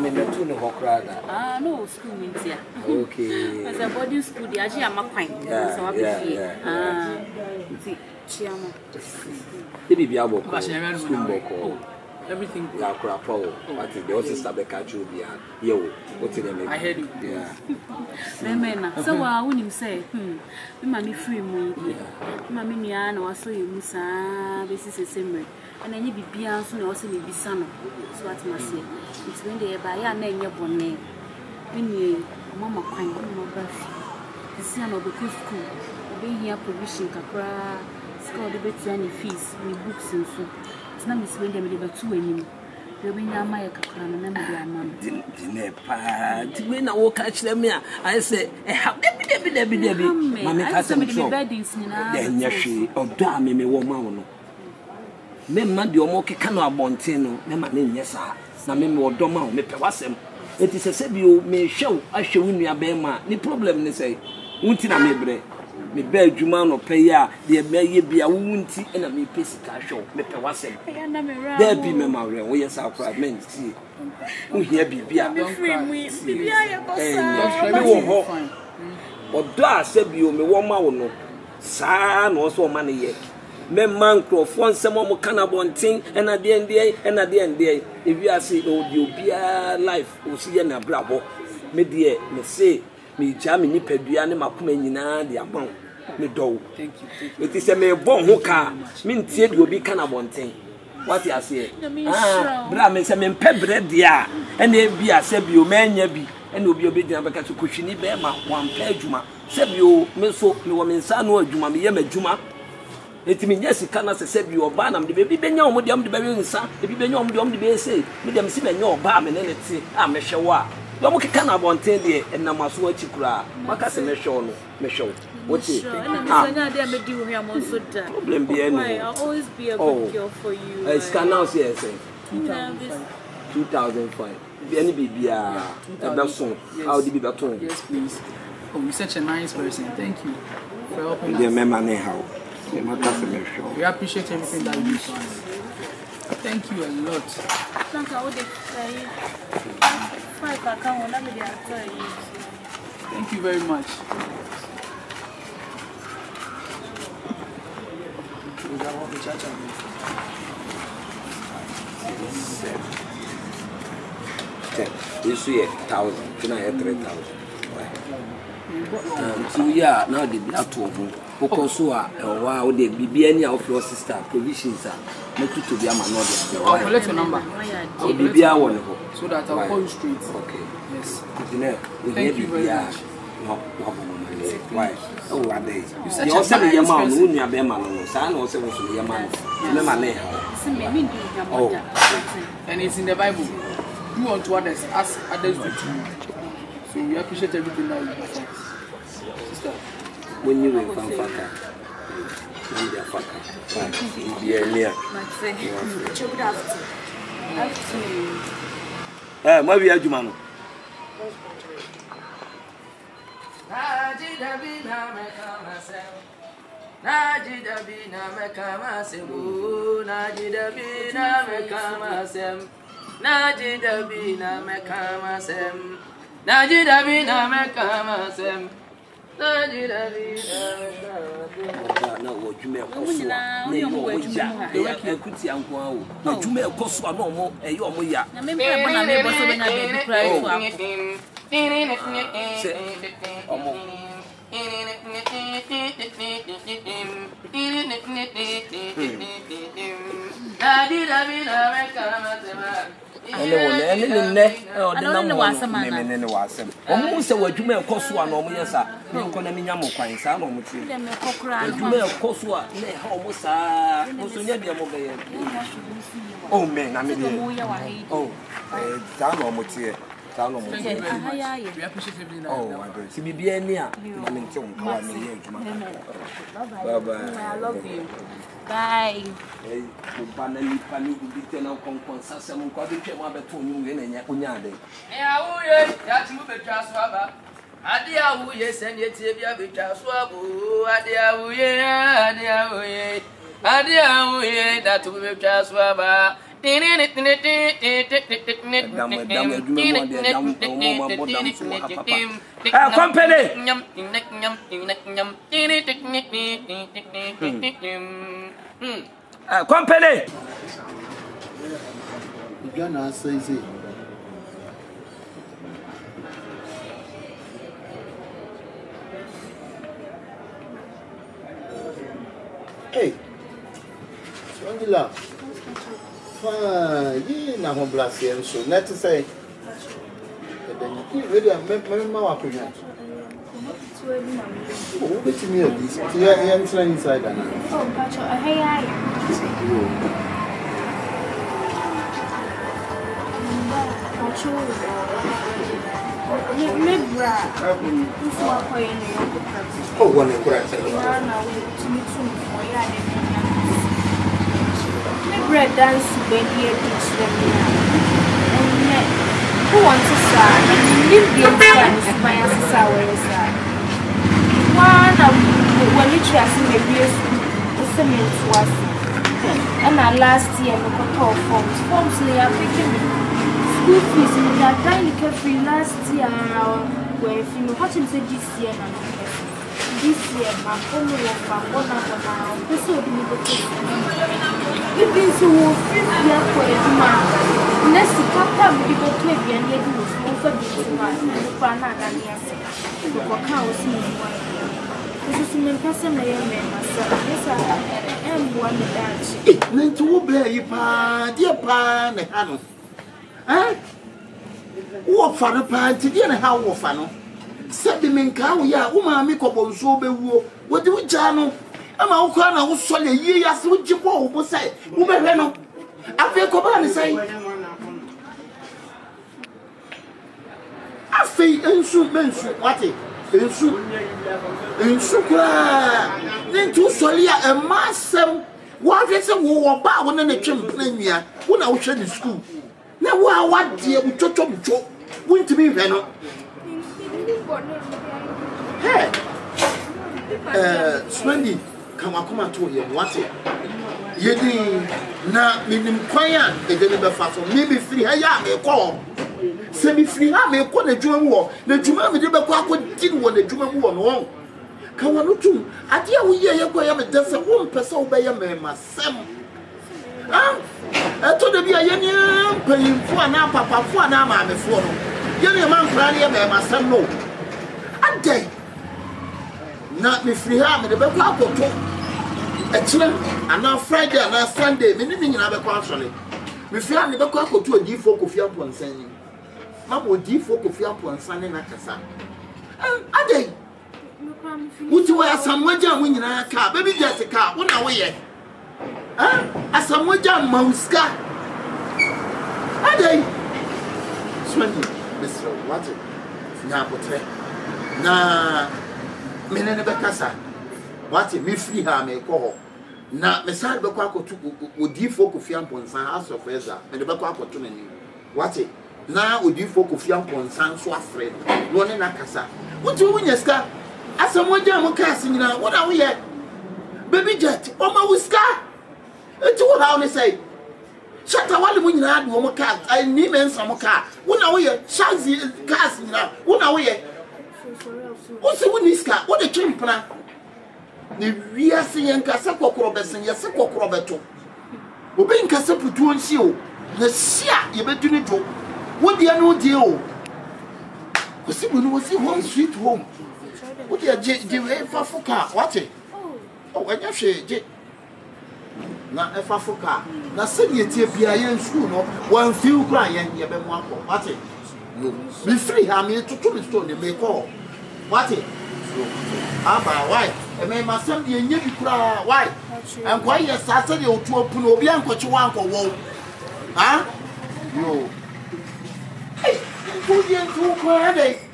me to no hokrada. Ah, no school means here. Okay. As a boarding school, the Aji am a pint. So I'll be here. Ah, Chiama. Maybe be able to school boko. Everything. Yeah, crapo. What is the other stabeka chubia? Yo, what's the name? I heard you. Yeah. So I wouldn't say, Mammy free me. Mammy Miana was so you, Miss this is a similar. And then you be beyond soon also be son. So what must say? It's when they buy a name your bon name. When you, Mamma Quine, my birthday. The son of the school. Being here provision, Capra, score the better any fees, me books and so. It's not Miss William, but 2 anymore. The winner, my Capra, and then my mamma. Didn't when I walk catch them here, I say, how Debbie, Mammy has some weddings then, Yashi, or damn me, woman. Memma, the Omoke canoa bontino, Memma, yes, sir. Now, Memma or Doma, me pewasem. It is a Sebio may show, I show in your bema, the problem, they say. Untina mebre. Me bear Juman or Paya, the may be a wounty and a me pessica show, me pewasem. There be memory, we are our proud men, see. Who here be beer, or da said you me 1 mile, son or so money yet. Men man croft one some more cannabon thing, and at the end day, and at the end day, if you are saying, oh, you be a life, or see a bravo, me dear, me say, me jammy nipeduani, my pumenina, the amount. Me do. Thank you. It is a me bon hooker. Mean tear will be cannabon thing. What you say? Ah, Bram is a men pebble dear, and they be a Sebio man, ye be, and will be obedient because you cushiony bear my 1 pair Juma. Sebio, me so, me woman son or Juma, me yam Juma. It means yes, you cannot say you banam the baby benyon with the baby son, the baby on the baby say, with them see your balm and anything. I'm a shower. Don't can I want 10 days and I must watch you cry. My cousin may show. What's it? Problem be anyway. I'll always be a good girl for you. I can now say 2005. Any baby, a song. How did you be? Yes, please. Oh, you're such a nice person. Thank you for helping us. We appreciate everything that you do for us. Thank you a lot. Thank you very much. This year, 1,000. Tonight, 3,000. 2 years now, they be out to home. Because wow, they be any of your sister provisions are not to be a man. I'll collect your number. I'll be a one so that I'll call you straight. Okay. Yes. Thank you very much. Why? Oh, are they? You also be a man who you are Beman, son also was a man. Oh, and it's in the Bible. Do unto others as others do to you. So we appreciate everything that you do. Sister. When you were from Faka, when you are Faka, be a near. Maybe I do, man. Almost a word you may cost one or yes, no economy. Oh, man, I mean, oh, down almost here. We appreciate everything. Oh, I don't see me be near. Bye bye. I love you. Bye. Hey, Banani Pani, you tell our conquest, some quality between you and Yakunyade. That's move a transfer. Adia, who yes, and yet be a bit of swaboo. Adia, that will be transfer. Company. Ghana says it. Hey, Swangila. Fine, you know, I'm blessed. So, let's say, then you really remember what we got. Oh, wait a minute. You're inside. Oh, Pacho, hey, Oh, one of the bread dance, baby, who wants to start? And you live the dance by us hours. One of when you try to make the cement was, and last year, we got all forms, they are picking school fees in that tiny free last year. Where if you watch him say this year, my home was from 1 hour now. This will be the case. Even so, 50 years for a man. Next to Papa, we go to a and yet you will for this one and the partner than yes. For cows in this is an person, I am myself. Yes, I am one that. It meant to obey you, dear pan, and Hannah. Eh? What for the party, dear, how often? Said the men cow, ya, woman, make up on so be woo. What do we channel? I'm out corner who saw the years with you, who say, woman, I feel Coban say, I feel and shoot men, what it, and shoot, then to Solia and Master. What is a war about when a champion here when I was in school? Now, what dear, we talk to went to be Venom. Hey, Swendy, come on to him, what it? Yet, now, meaning quiet, it didn't be fast, maybe free, I may call. Semi free, I may call a German war. The German did what the German war wrong. Come on, too. I dear, we hear you, I am a desert one person by a man, my son. I told him, I am paying for an hour, papa, for an hour before. Young man, Granny, my son, no. A day. Not me free, I'm in the back of a children, and now Friday, and now Sunday, meaning in other country. We found the back to a D4 of your point sending. Mamma D4 of your point sending at the sun. A day. Would you wear some wager when you are a car? Baby, just a car. What are we yet? As some wager, Mouska. A day. Swendy, Mr. Water. Now, what? Now, Menebecassa. What a me free her may call. Now, Messiah Baquaco would D4 of your point, house of Reza, and the Baquaco to me. What it? Now would you folk of young point, San Swafred, running a cassa. What do you win, Esca? As someone jam casting now, what are we at? Baby jet, oh my whisker! It's all how they say. Shut a while when you had one more cat, I need men some car. What are we at? Shazzy casting now, what are we at? What's the whisker? What a trim plan? The real singing Casaco Robertson, yes, a cock Roberto. Obeying Casapu to and seal. The Sia, you better do it. What do you know, dear? Because when we see one sweet home. What do you for car? What it? Oh, I just say, not a for car. Now, send you to be a school, no one few crying, you been one. What it? Be free, I'm here to the store, you may call. What it? Why? I may my son be a new cry. Why? And why you started your to open Obian what you want for wall? Huh? No. Hey, put you into cry.